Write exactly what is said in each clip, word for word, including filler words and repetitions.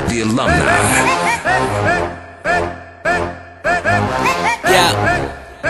the alumni. Yeah.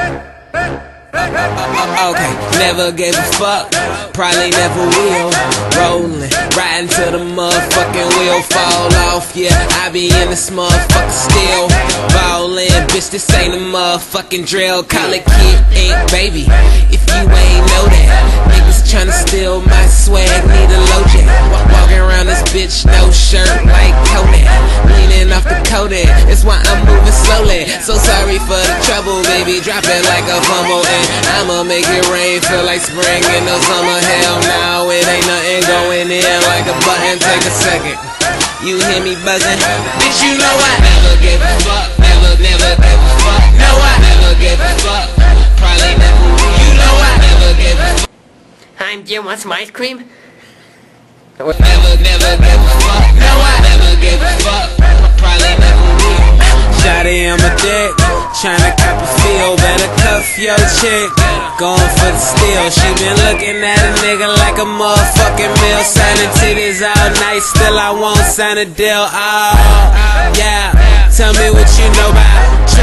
Okay, never gave a fuck, probably never will. Rolling, riding till the motherfucking wheel fall off. Yeah, I be in this motherfucker still ballin', bitch, this ain't a motherfucking drill. Call it Kid Ink, baby, if you ain't know that. Niggas tryna steal my swag, need a low jack. Walking around this bitch, no shirt like Kodak, leaning off the Kodak, that's why I'm moving slowly. So sorry for the trouble, baby, drop it like a fumble, and I'ma make it rain, feel like spring in the summer. Hell no, it ain't nothing going in like a button, take a second. You hear me buzzing? Bitch, you know I never give a fuck, never, never give a fuck. No, I never give a fuck, probably never will. You know I never give a fuck. Hi, I'm Jim, want some ice cream? Never, never give a fuck, no, I never give a fuck, probably never will. Shawty, I'm a dick, tryna cop a feel, better cuff your chick, going for the steal. She been looking at a nigga like a motherfucking meal, signing titties all night, still I won't sign a deal. Oh, yeah, tell me what you know about tra-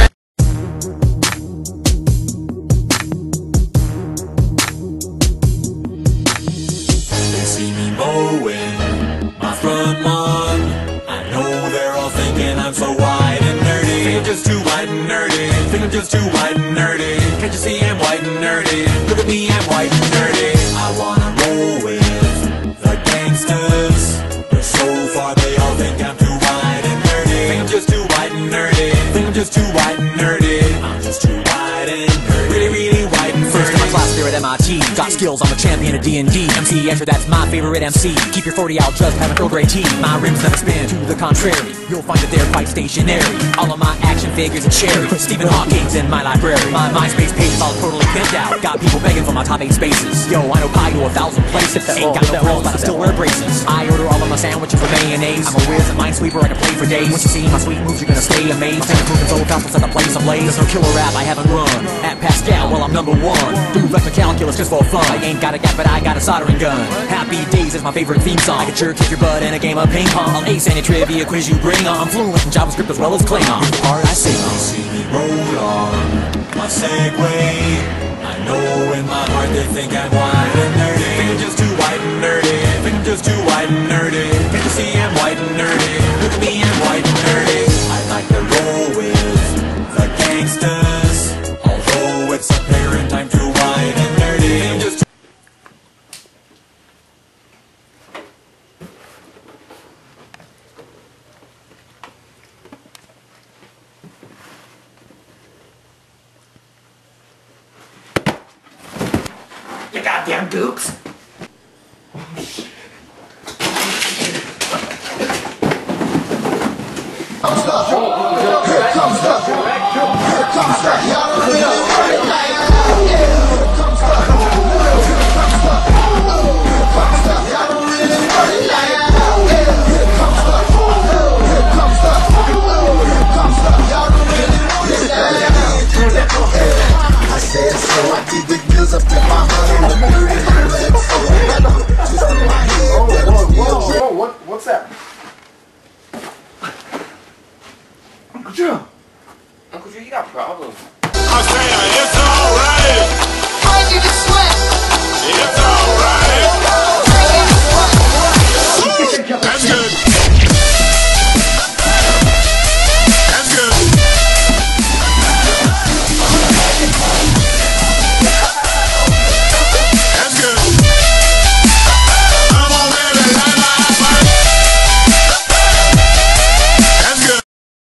They see me mowing my front lawn, I know they're all thinking I'm so white and nerdy. Think I'm just too white and nerdy, think I'm just too white and nerdy. Can't you see I'm white and nerdy? Look at me, I'm white and nerdy. I wanna roll with the gangsters, but so far they all think I'm too white and nerdy. Think I'm just too white and nerdy, think I'm just too white and nerdy. I'm just too white and nerdy, really, really white and nerdy. First in my class there at M I T, got skills, I'm a champion of D and D. M C Escher, that's my favorite M C. Keep your forty out, just have an Earl Grey tea. My rims never spin, to the contrary, you'll find that they're quite stationary. All of my action figures are cherry, Stephen Hawking's in my library. My MySpace page is all totally pimped out, got people begging for my top eight spaces. Yo, I know pie to a thousand places, ain't got no girls but I still wear braces. I order all of my sandwiches with mayonnaise, I'm a whiz, a minesweeper, I can play for days. Once you see my sweet moves, you're gonna stay amazed. My fingers moving so fast, we'll set the place ablaze. There's no killer rap I haven't run, at Pascal, well I'm number one. Do vector calculus just for fun, I ain't got a gap but I got a soldering gun. Happy Days is my favorite theme song, I can sure kick your butt in a game of ping pong. I'll ace any trivia quiz you bring on, I'm fluent in JavaScript as well as Klingon. The part I sing on. They see me roll on my Segway, I know in my heart they think I'm white and nerdy. Think I'm just too white and nerdy, think I'm just too white and nerdy. Can't you see I'm white and nerdy? Look at me, I'm white and nerdy. I like to roll with the gangsters, although it's apparent I'm too white and nerdy. Think I'm just You goddamn gooks. I said so, I did the girls up in my honey. Whoa, whoa, what, what's that? Uncle Joe. Uncle Joe, you got problems. I'm saying it's alright. Why you just sweat? It's alright. That's good. That's good. That's good. I'm on every line I fight. That's good.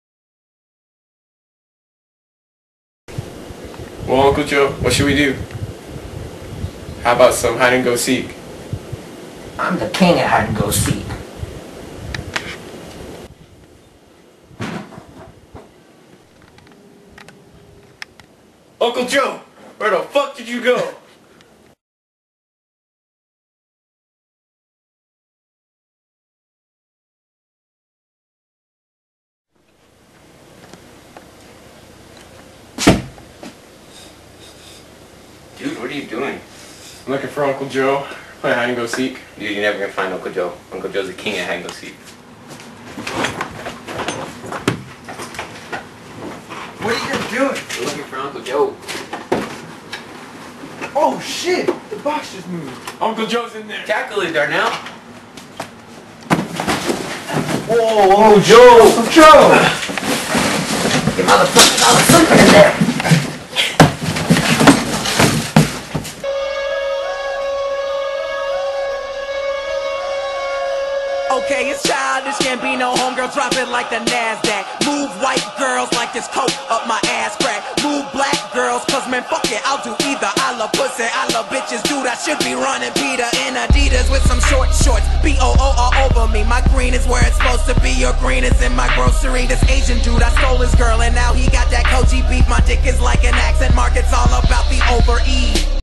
Well, Uncle Joe, what should we do? How about some hide and go seek? I'm the king at hide and go seek. Uncle Joe, where the fuck did you go? Dude, what are you doing? I'm looking for Uncle Joe. Playing hide and go seek. Dude, you're never gonna find Uncle Joe. Uncle Joe's the king at hide and go seek. doing? We're looking for Uncle Joe. Oh shit! The box just moved. Uncle Joe's in there. Tackle it, Darnell. Whoa, oh Joe! Joe! You motherfuckers, I was sleeping in there. Okay, it's childish, can't be no homegirl, drop it like the NASDAQ. Move white girls like this coke up my ass crack. Move black girls, cause man, fuck it, I'll do either. I love pussy, I love bitches, dude, I should be running Peter in Adidas with some short shorts. B O O all over me, my green is where it's supposed to be. Your green is in my grocery. This Asian dude, I stole his girl and now he got that Koji beef. My dick is like an accent mark, it's all about the over-E.